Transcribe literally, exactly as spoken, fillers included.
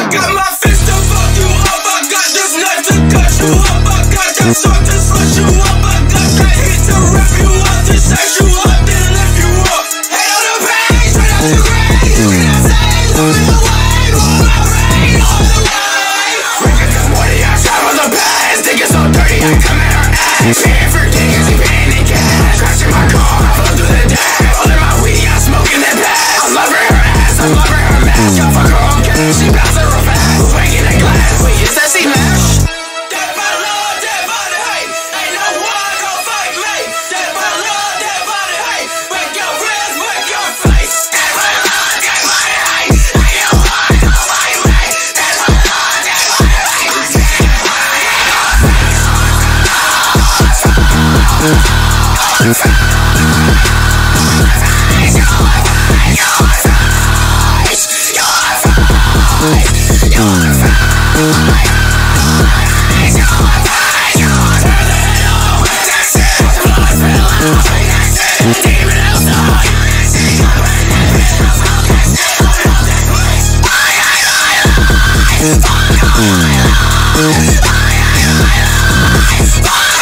got my fist to fuck you up. I got this knife to cut you up. I got that sword to slice you up. I got that heat to wrap you up, to set you up, then lift you up. Head on the page, straight out the grave. You can't say, look in the way, all my rain, all the way. Drinking this morning, I shot on the past. Thinking so dirty, I come at her ass. Paying for tickets, he paying in cash. Crashing my car, flow through the dash. Rolling my weed, I'm smoking that pass. I'm loving her ass, I'm loving her mask. Y'all fuck her on cash, she bounce her real fast. Breaking the glass, wait, is that she mash? Dead by love, dead by the hate. Ain't no one gon' fight me. Dead by love, dead by the hate. Break your ribs, break your face. Dead by love, dead by the hate. Ain't no one gon' fight me. Dead by love, dead by the hate. Bye.